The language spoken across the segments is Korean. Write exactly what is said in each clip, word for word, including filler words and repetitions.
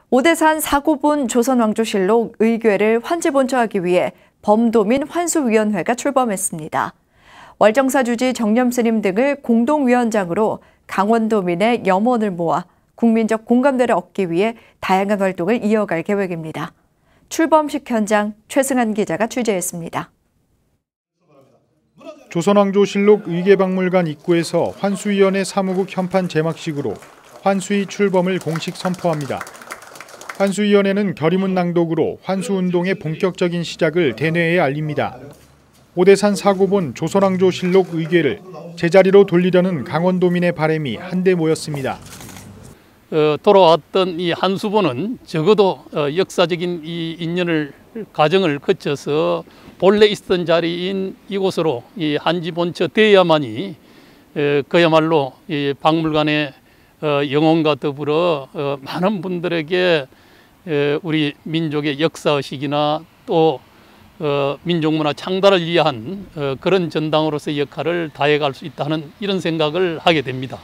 오대산 사고분 조선왕조실록 의궤를 환지본처하기 위해 범도민 환수위원회가 출범했습니다. 월정사 주지 정념스님 등을 공동위원장으로 강원도민의 염원을 모아 국민적 공감대를 얻기 위해 다양한 활동을 이어갈 계획입니다. 출범식 현장 최승한 기자가 취재했습니다. 조선왕조실록 의궤박물관 입구에서 환수위원회 사무국 현판 제막식으로 환수위 출범을 공식 선포합니다. 환수위원회는 결의문 낭독으로 환수운동의 본격적인 시작을 대내에 알립니다. 오대산 사고본 조선왕조실록 의궤를 제자리로 돌리려는 강원도민의 바람이 한데 모였습니다. 어, 돌아왔던 이 한수본은 적어도 어, 역사적인 이 인연을 과정을 거쳐서 본래 있었던 자리인 이곳으로 이 한지본처 되어야만이 에, 그야말로 이 박물관의 어, 영혼과 더불어 어, 많은 분들에게 에, 우리 민족의 역사의식이나 또 어, 민족문화 창달을 위한 어, 그런 전당으로서의 역할을 다해갈 수 있다는 이런 생각을 하게 됩니다.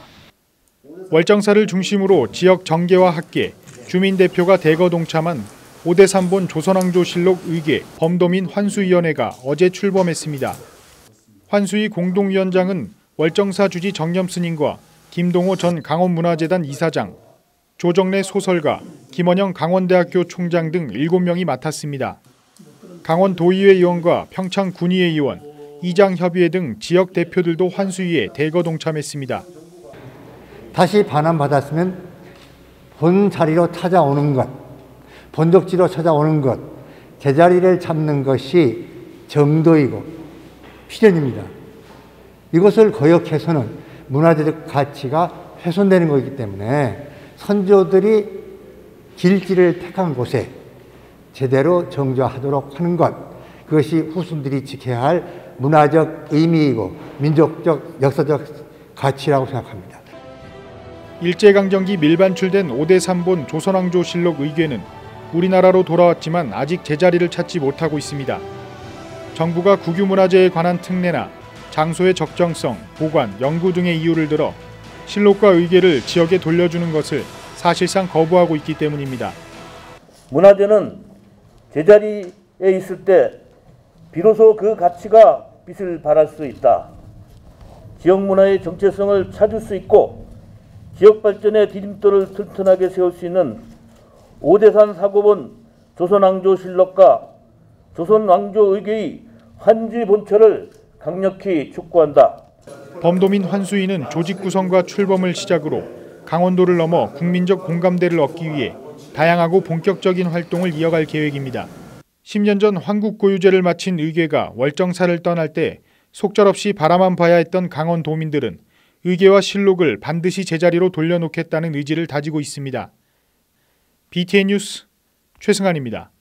월정사를 중심으로 지역 정계와 학계, 주민대표가 대거 동참한 오대산본 조선왕조실록 의궤 범도민 환수위원회가 어제 출범했습니다. 환수위 공동위원장은 월정사 주지 정념스님과 김동호 전 강원문화재단 이사장, 조정래 소설가, 김원영 강원대학교 총장 등 일곱 명이 맡았습니다. 강원도의회 의원과 평창군의회 의원, 이장협의회 등 지역 대표들도 환수위에 대거 동참했습니다. 다시 반환받았으면 본 자리로 찾아오는 것, 본적지로 찾아오는 것, 제자리를 잡는 것이 정도이고 필연입니다. 이것을 거역해서는 문화재적 가치가 훼손되는 것이기 때문에 선조들이 길지를 택한 곳에 제대로 정조하도록 하는 것, 그것이 후손들이 지켜야 할 문화적 의미이고 민족적 역사적 가치라고 생각합니다. 일제강점기 밀반출된 오대산본 조선왕조실록 의궤는 우리나라로 돌아왔지만 아직 제자리를 찾지 못하고 있습니다. 정부가 국유문화재에 관한 특례나 장소의 적정성, 보관, 연구 등의 이유를 들어 실록과 의궤를 지역에 돌려주는 것을 사실상 거부하고 있기 때문입니다. 문화재는 제자리에 있을 때 비로소 그 가치가 빛을 발할 수 있다. 지역 문화의 정체성을 찾을 수 있고 지역 발전의 디딤돌을 튼튼하게 세울 수 있는 오대산 사고본 조선왕조실록과 조선왕조의궤의 환지본처를 강력히 촉구한다. 범도민 환수위는 조직 구성과 출범을 시작으로 강원도를 넘어 국민적 공감대를 얻기 위해 다양하고 본격적인 활동을 이어갈 계획입니다. 십 년 전 황국고유제를 마친 의궤가 월정사를 떠날 때 속절없이 바라만 봐야 했던 강원도민들은 의궤와 실록을 반드시 제자리로 돌려놓겠다는 의지를 다지고 있습니다. 비티엔 뉴스 최승한입니다.